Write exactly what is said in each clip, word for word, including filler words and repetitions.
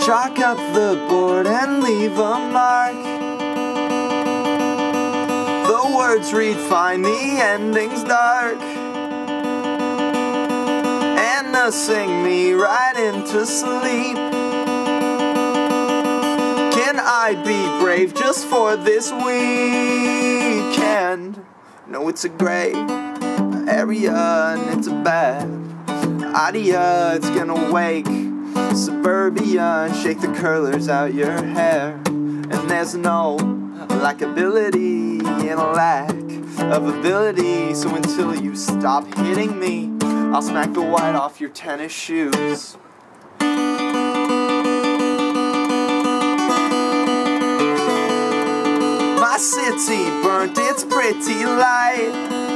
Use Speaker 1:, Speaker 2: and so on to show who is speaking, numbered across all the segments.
Speaker 1: Chalk up the board and leave a mark. The words read fine, the ending's dark. Anna sing me right into sleep. Can I be brave just for this weekend? No, it's a gray area and it's a bad idea. It's gonna wake suburbia and shake the curlers out your hair. And there's no likability and a lack of ability. So until you stop hitting me, I'll smack the white off your tennis shoes. My city burnt, it's pretty light.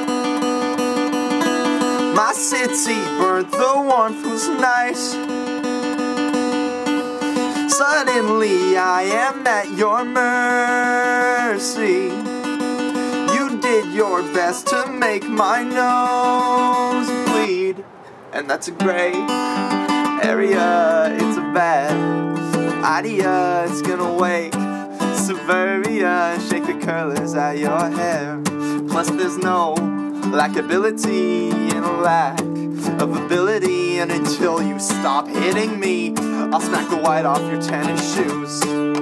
Speaker 1: My city burnt, the warmth was nice. Suddenly I am at your mercy. You did your best to make my nose bleed. And that's a gray area, it's a bad idea. It's gonna wake suburbia and shake the curlers out your hair. Plus there's no likability and a lack of ability. And until you stop hitting me, I'll smack the white off your tennis shoes.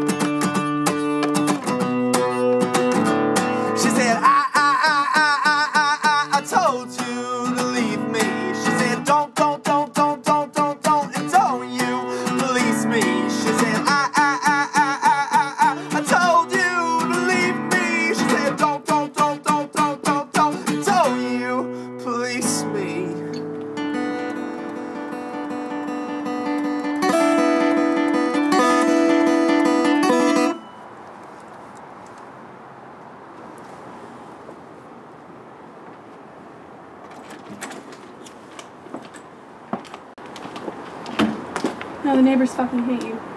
Speaker 1: She said, I, I, I, I, I, I, I, I told you to leave me. She said, don't, don't, don't, don't, don't, don't, don't, and don't you release me. She said, I, I, I, I, I, I, I, I told you to leave me. She said, don't, don't, don't, don't, don't, don't, don't, and don't you police me.
Speaker 2: No, the neighbors fucking hate you.